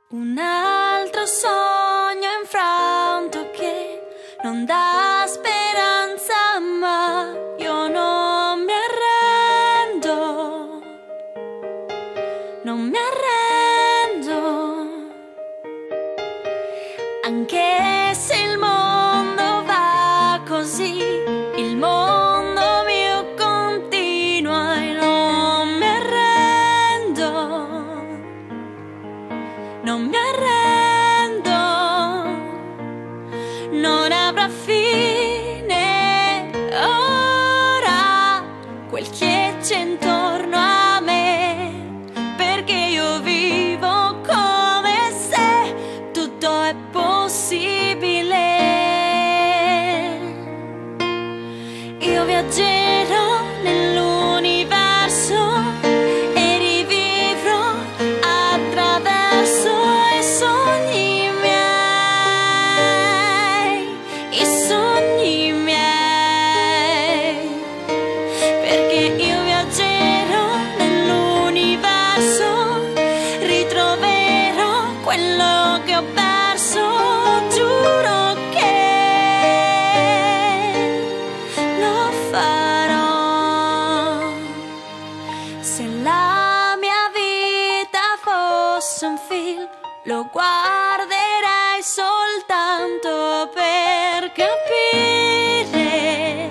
Un altro sogno infranto che non dà speranza, ma io non mi arrendo, non mi arrendo, anche se il mondo va così, il mondo mio continua e non mi arrendo, non mi arrendo, non avrà fine ora quel che c'è intorno a me, perché io vivo come se tutto è possibile. Io viaggerò nell'universo e rivivrò attraverso i sogni miei, perché io viaggerò nell'universo, ritroverò quello che ho perso, giuro che lo farò. Se la mia vita fosse un film, lo guarderei soltanto per capire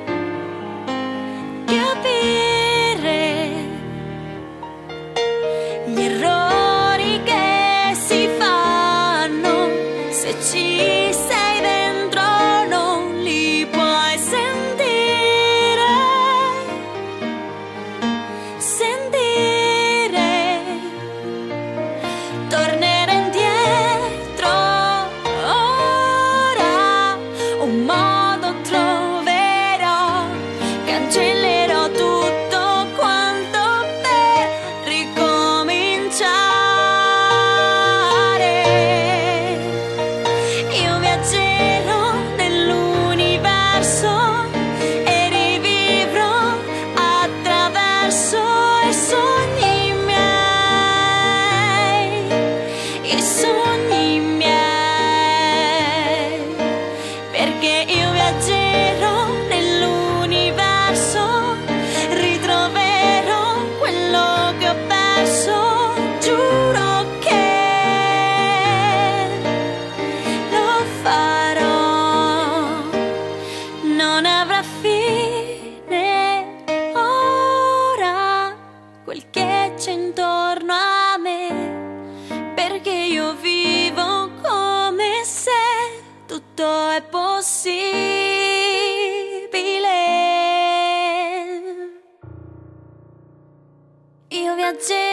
gli errori che si fanno. Se ci sei dentro non li puoi sentire, tornerò indietro ora, un modo troverò, cancellerò tutto quanto per ricominciare. Io viaggerò nell'universo e rivivrò attraverso i sogni miei, perché io viaggerò nell'universo, ritroverò quello che ho perso, giuro che lo farò. Non avrà fine ora quel che c'è intorno a me, perché io vivo come se tutto è possibile. Io viaggerò